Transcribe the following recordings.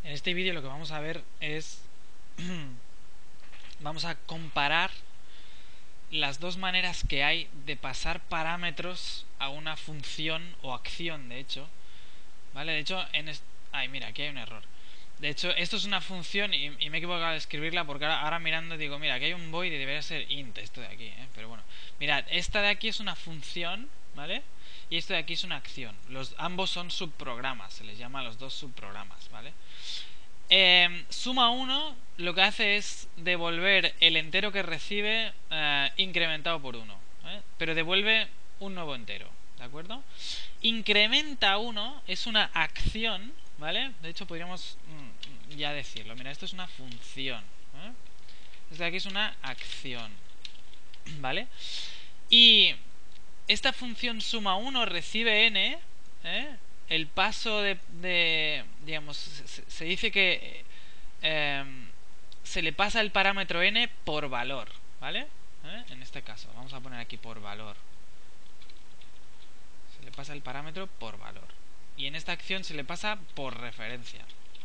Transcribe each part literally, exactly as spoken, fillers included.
En este vídeo lo que vamos a ver es vamos a comparar las dos maneras que hay de pasar parámetros a una función o acción, de hecho, ¿vale? De hecho, en est ay, mira, aquí hay un error. De hecho, esto es una función y, y me he equivocado de escribirla porque ahora, ahora mirando digo, mira, aquí hay un void y debería ser int esto de aquí, ¿eh? Pero bueno, mirad, esta de aquí es una función, ¿vale? Y esto de aquí es una acción. Los, ambos son subprogramas, se les llama a los dos subprogramas, ¿vale? Eh, suma uno lo que hace es devolver el entero que recibe eh, incrementado por uno, ¿eh? Pero devuelve un nuevo entero, ¿de acuerdo? Incrementa uno es una acción, ¿vale? De hecho podríamos mm, ya decirlo. Mira, esto es una función, ¿eh? Esto de aquí es una acción, ¿vale? Y esta función suma uno recibe n, ¿eh? El paso de, de digamos, se, se dice que eh, se le pasa el parámetro n por valor, ¿vale? ¿Eh? En este caso, vamos a poner aquí por valor. Se le pasa el parámetro por valor. Y en esta acción se le pasa por referencia.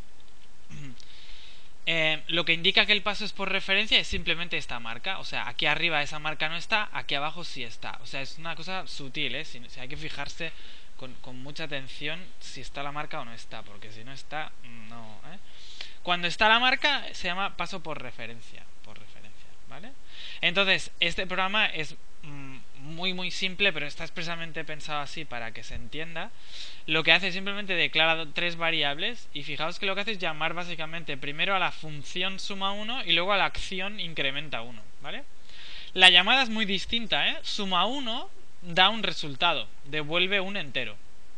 Eh, lo que indica que el paso es por referencia es simplemente esta marca. O sea, aquí arriba esa marca no está, aquí abajo sí está. O sea, es una cosa sutil, ¿eh? Si, si hay que fijarse con, con mucha atención si está la marca o no está, porque si no está, no, ¿eh? Cuando está la marca se llama paso por referencia, por referencia, ¿vale? Entonces, este programa es mmm, muy muy simple, pero está expresamente pensado así para que se entienda. Lo que hace es simplemente declara tres variables y fijaos que lo que hace es llamar básicamente primero a la función suma uno y luego a la acción incrementa uno, ¿vale? La llamada es muy distinta, ¿eh? Suma uno da un resultado, devuelve un entero.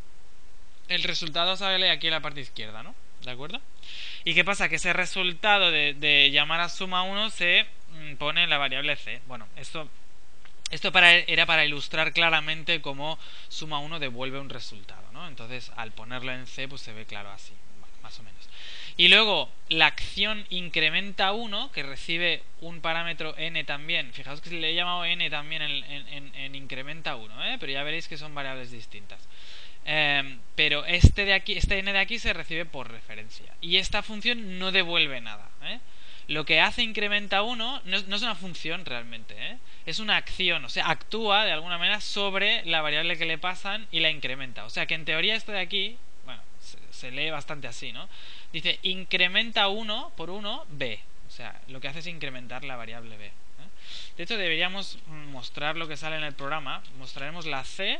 El resultado sale aquí en la parte izquierda, ¿no? ¿De acuerdo? ¿Y qué pasa? Que ese resultado de, de llamar a suma uno se pone en la variable c. Bueno, esto, esto para, era para ilustrar claramente cómo suma uno devuelve un resultado, ¿no? Entonces, al ponerlo en c, pues se ve claro así, bueno, más o menos. Y luego, la acción incrementa uno, que recibe un parámetro n también. Fijaos que le he llamado n también en, en, en, en incrementa uno, ¿eh? Pero ya veréis que son variables distintas. Eh, pero este de aquí, este n de aquí se recibe por referencia. Y esta función no devuelve nada, ¿eh? Lo que hace incrementa uno no es, no es una función realmente, ¿eh? Es una acción, o sea, actúa de alguna manera sobre la variable que le pasan y la incrementa. O sea que en teoría esto de aquí, bueno, se, se lee bastante así, ¿no? Dice incrementa uno por uno b. O sea, lo que hace es incrementar la variable b, ¿eh? De hecho deberíamos mostrar lo que sale en el programa. Mostraremos la c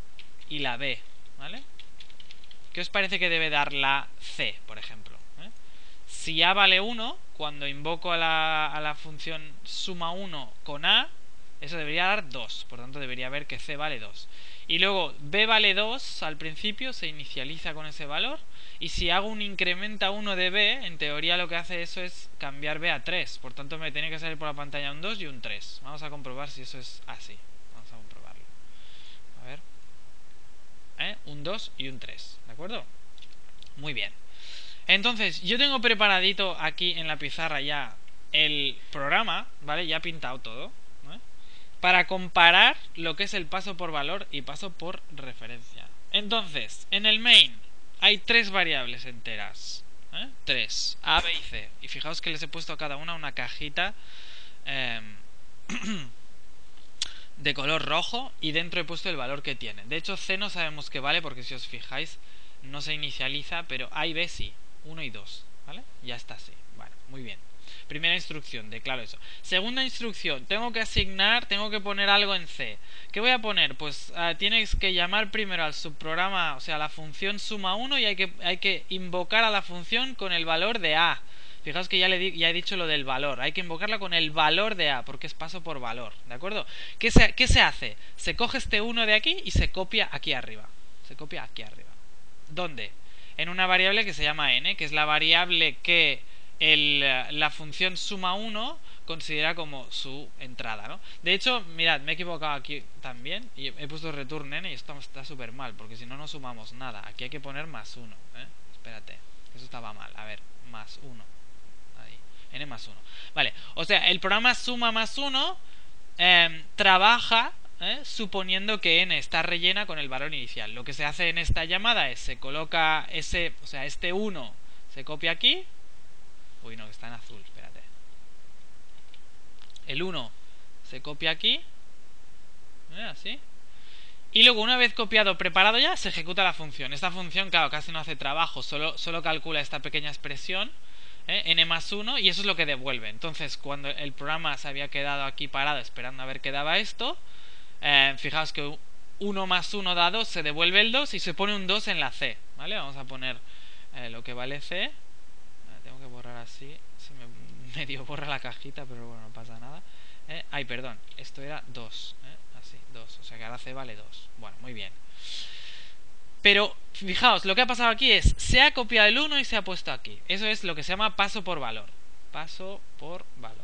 y la b, ¿vale? ¿Qué os parece que debe dar la c, por ejemplo? ¿Eh? Si a vale uno, cuando invoco a la, a la función suma uno con a, eso debería dar dos, por tanto debería ver que c vale dos. Y luego b vale dos al principio, se inicializa con ese valor, y si hago un incrementa uno de b, en teoría lo que hace eso es cambiar b a tres, por tanto me tiene que salir por la pantalla un dos y un tres. Vamos a comprobar si eso es así. Vamos a comprobarlo. A ver. ¿Eh? Un dos y un tres, ¿de acuerdo? Muy bien. Entonces, yo tengo preparadito aquí en la pizarra ya el programa, ¿vale? Ya pintado todo, ¿eh? Para comparar lo que es el paso por valor y paso por referencia. Entonces, en el main hay tres variables enteras, ¿eh? Tres, A, B y C. Y fijaos que les he puesto a cada una una cajita eh, de color rojo y dentro he puesto el valor que tiene. De hecho, C no sabemos qué vale porque si os fijáis no se inicializa, pero A y B sí, uno y dos, ¿vale? Ya está así. Bueno, muy bien. Primera instrucción, declaro eso. Segunda instrucción, tengo que asignar, tengo que poner algo en C. ¿Qué voy a poner? Pues uh, tienes que llamar primero al subprograma, o sea, a la función suma uno y hay que, hay que invocar a la función con el valor de A. Fijaos que ya, le di, ya he dicho lo del valor. Hay que invocarla con el valor de A, porque es paso por valor, ¿de acuerdo? ¿Qué se, qué se hace? Se coge este uno de aquí y se copia aquí arriba. Se copia aquí arriba. ¿Dónde? En una variable que se llama n, que es la variable que el, la función suma uno considera como su entrada, ¿no? De hecho, mirad, me he equivocado aquí también y he puesto return n y esto está súper mal, porque si no, no sumamos nada. Aquí hay que poner más uno, ¿eh? Espérate, eso estaba mal. A ver, más uno. N más uno. Vale, o sea, el programa suma más uno eh, trabaja eh, suponiendo que n está rellena con el valor inicial. Lo que se hace en esta llamada es se coloca ese, o sea, este uno se copia aquí. Uy, no, que está en azul, espérate. El uno se copia aquí. ¿Eh? Así. Y luego, una vez copiado, preparado ya, se ejecuta la función. Esta función, claro, casi no hace trabajo, solo, solo calcula esta pequeña expresión, ¿eh? N más uno, y eso es lo que devuelve. Entonces, cuando el programa se había quedado aquí parado esperando a ver qué daba esto, eh, fijaos que uno más uno da dos, se devuelve el dos y se pone un dos en la C, ¿vale? Vamos a poner eh, lo que vale C. Eh, tengo que borrar así, se me medio borra la cajita, pero bueno, no pasa nada. Eh, ay, perdón, esto era dos, ¿eh? Así, dos, o sea que ahora C vale dos. Bueno, muy bien. Pero, fijaos, lo que ha pasado aquí es, se ha copiado el uno y se ha puesto aquí. Eso es lo que se llama paso por valor. Paso por valor.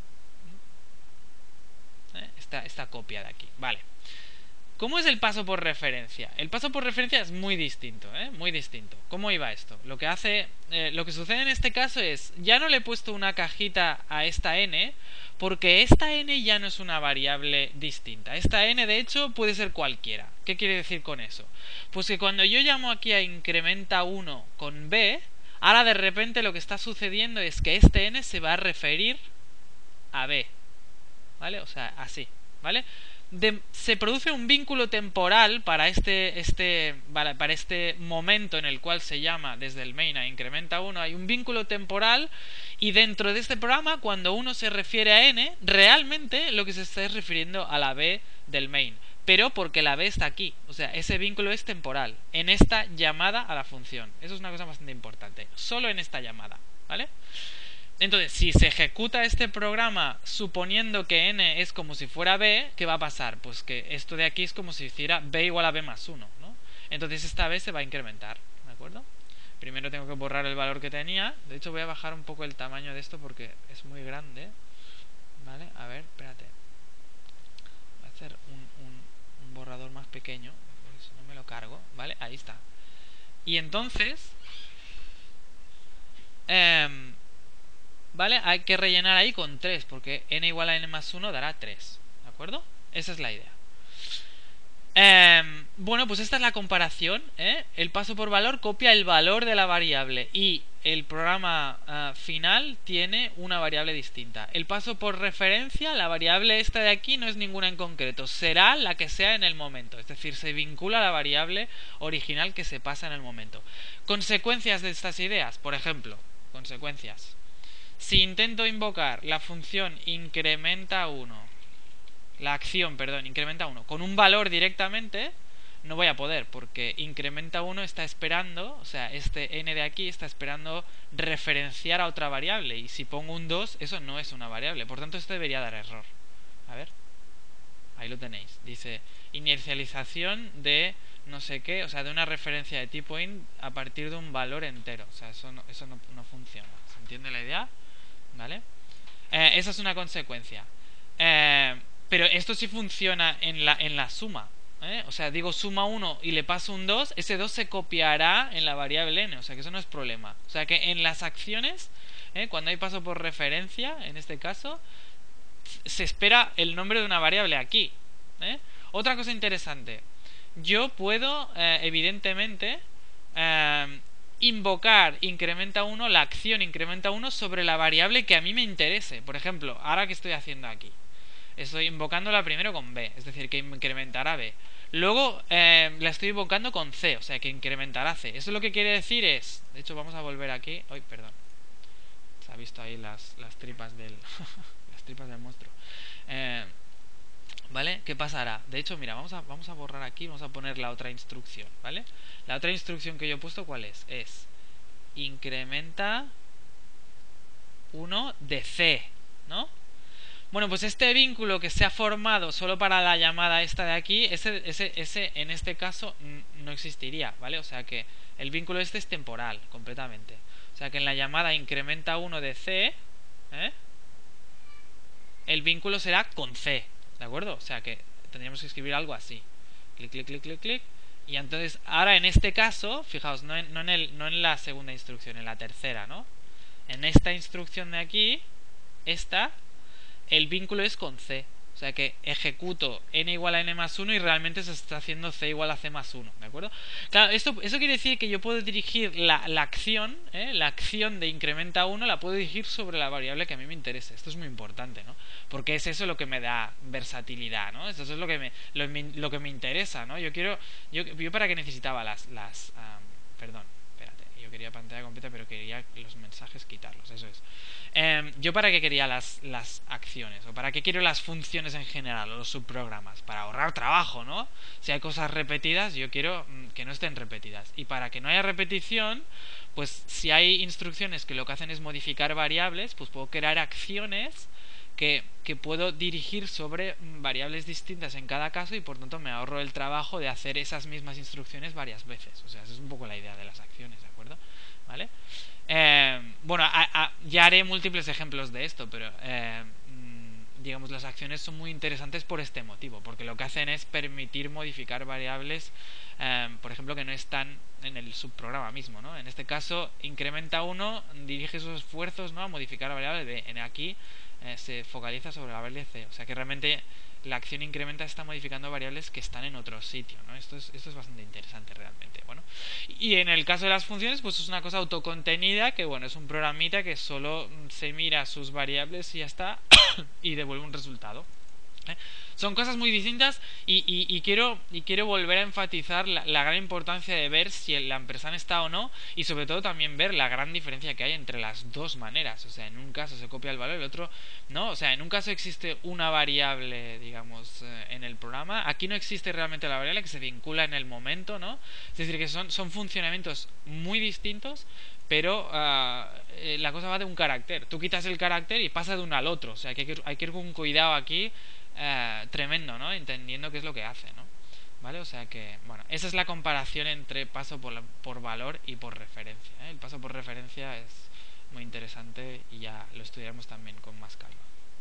¿Eh? Esta, esta copia de aquí, vale. ¿Cómo es el paso por referencia? El paso por referencia es muy distinto, ¿eh? Muy distinto. ¿Cómo iba esto? Lo que hace, eh, lo que sucede en este caso es, ya no le he puesto una cajita a esta n, porque esta n ya no es una variable distinta. Esta n, de hecho, puede ser cualquiera. ¿Qué quiere decir con eso? Pues que cuando yo llamo aquí a incrementa uno con b, ahora de repente lo que está sucediendo es que este n se va a referir a b, ¿vale? O sea, así, ¿vale? De, se produce un vínculo temporal para este, este, para, para este momento en el cual se llama desde el main a incrementa uno. Hay un vínculo temporal y dentro de este programa, cuando uno se refiere a n, realmente lo que se está es refiriendo a la b del main, pero porque la b está aquí. O sea, ese vínculo es temporal en esta llamada a la función. Eso es una cosa bastante importante, solo en esta llamada, ¿vale? Entonces, si se ejecuta este programa suponiendo que n es como si fuera b, ¿qué va a pasar? Pues que esto de aquí es como si hiciera b igual a b más uno, ¿no? Entonces esta b se va a incrementar, ¿de acuerdo? Primero tengo que borrar el valor que tenía. De hecho voy a bajar un poco el tamaño de esto porque es muy grande, ¿vale? A ver, espérate. Voy a hacer un, un, un borrador más pequeño, porque si no me lo cargo, ¿vale? Ahí está. Y entonces... Eh, ¿vale? Hay que rellenar ahí con tres, porque n igual a n más uno dará tres, ¿de acuerdo? Esa es la idea. Eh, bueno, pues esta es la comparación, ¿eh? El paso por valor copia el valor de la variable y el programa uh, final tiene una variable distinta. El paso por referencia, la variable esta de aquí no es ninguna en concreto, será la que sea en el momento, es decir, se vincula a la variable original que se pasa en el momento. Consecuencias de estas ideas, por ejemplo, consecuencias. Si intento invocar la función incrementa uno, la acción, perdón, incrementa uno, con un valor directamente, no voy a poder, porque incrementa uno está esperando, o sea, este n de aquí está esperando referenciar a otra variable, y si pongo un dos, eso no es una variable, por tanto esto debería dar error. A ver, ahí lo tenéis, dice inicialización de no sé qué, o sea, de una referencia de tipo int a partir de un valor entero, o sea, eso no, eso no, no funciona. ¿Se entiende la idea? ¿Vale? Eh, esa es una consecuencia. Eh, pero esto sí funciona en la, en la suma. ¿eh? O sea, digo suma uno y le paso un dos, ese dos se copiará en la variable n. O sea, que eso no es problema. O sea, que en las acciones, ¿eh? cuando hay paso por referencia, en este caso, se espera el nombre de una variable aquí. ¿eh? Otra cosa interesante. Yo puedo, eh, evidentemente... Eh, invocar incrementa uno, la acción incrementa uno sobre la variable que a mí me interese. Por ejemplo, ahora que estoy haciendo aquí, estoy invocándola primero con b, es decir, que incrementará b. Luego eh, la estoy invocando con c, o sea, que incrementará c. Eso lo que quiere decir es... De hecho, vamos a volver aquí... Uy, perdón. Se ha visto ahí las, las tripas del... las tripas del monstruo. Eh, ¿Vale? ¿Qué pasará? De hecho, mira, vamos a, vamos a borrar aquí, vamos a poner la otra instrucción, ¿vale? La otra instrucción que yo he puesto, ¿cuál es? Es incrementa uno de c, ¿no? Bueno, pues este vínculo que se ha formado solo para la llamada esta de aquí, ese, ese, ese en este caso no existiría, ¿vale? O sea que el vínculo este es temporal, completamente. O sea que en la llamada incrementa uno de c, ¿eh? el vínculo será con c. ¿De acuerdo? O sea que tendríamos que escribir algo así. Clic, clic, clic, clic, clic. Y entonces, ahora en este caso, fijaos, no en, no en, el, no en la segunda instrucción, en la tercera, ¿no? En esta instrucción de aquí, esta, el vínculo es con C. O O sea que ejecuto n igual a n más uno y realmente se está haciendo c igual a c más uno, ¿de acuerdo? Claro, esto, eso quiere decir que yo puedo dirigir la, la acción, ¿eh? La acción de incrementa uno la puedo dirigir sobre la variable que a mí me interese. Esto es muy importante, ¿no? Porque es eso lo que me da versatilidad, ¿no? Eso es lo que me, lo, lo que me interesa, ¿no? Yo quiero, yo, yo para qué necesitaba las, las um, perdón, espérate, yo quería pantalla completa pero quería los mensajes quitarlos, eso es. Eh, yo para qué quería las, las acciones o para qué quiero las funciones en general o los subprogramas, para ahorrar trabajo, ¿no? Si hay cosas repetidas yo quiero mm, que no estén repetidas, y para que no haya repetición, pues si hay instrucciones que lo que hacen es modificar variables, pues puedo crear acciones que, que puedo dirigir sobre variables distintas en cada caso, y por tanto me ahorro el trabajo de hacer esas mismas instrucciones varias veces. O sea, esa es un poco la idea de las acciones, ¿de acuerdo? ¿Vale? Eh, bueno, a, a, ya haré múltiples ejemplos de esto, pero eh, digamos, las acciones son muy interesantes por este motivo, porque lo que hacen es permitir modificar variables, eh, por ejemplo, que no están en el subprograma mismo, ¿no? En este caso, incrementa uno, dirige sus esfuerzos, ¿no?, a modificar la variable b. En aquí eh, se focaliza sobre la variable c, o sea que realmente la acción incrementa está modificando variables que están en otro sitio, ¿no? Esto es, esto es bastante interesante realmente. Bueno, y en el caso de las funciones, pues es una cosa autocontenida, que bueno, es un programita que solo se mira sus variables y ya está, y devuelve un resultado. ¿Eh? Son cosas muy distintas, y, y, y, quiero, y quiero volver a enfatizar la, la gran importancia de ver si la ampersand está o no, y sobre todo también ver la gran diferencia que hay entre las dos maneras. O sea, en un caso se copia el valor, el otro no. O sea, en un caso existe una variable, digamos, eh, en el programa. Aquí no existe realmente la variable, que se vincula en el momento, ¿no? Es decir, que son, son funcionamientos muy distintos, pero uh, eh, la cosa va de un carácter. Tú quitas el carácter y pasa de uno al otro. O sea, que hay que, hay que ir con cuidado aquí, uh, tremendo, ¿no? Entendiendo qué es lo que hace, ¿no? ¿Vale? O sea que, bueno, esa es la comparación entre paso por, por valor y por referencia, ¿eh? El paso por referencia es muy interesante y ya lo estudiaremos también con más calma.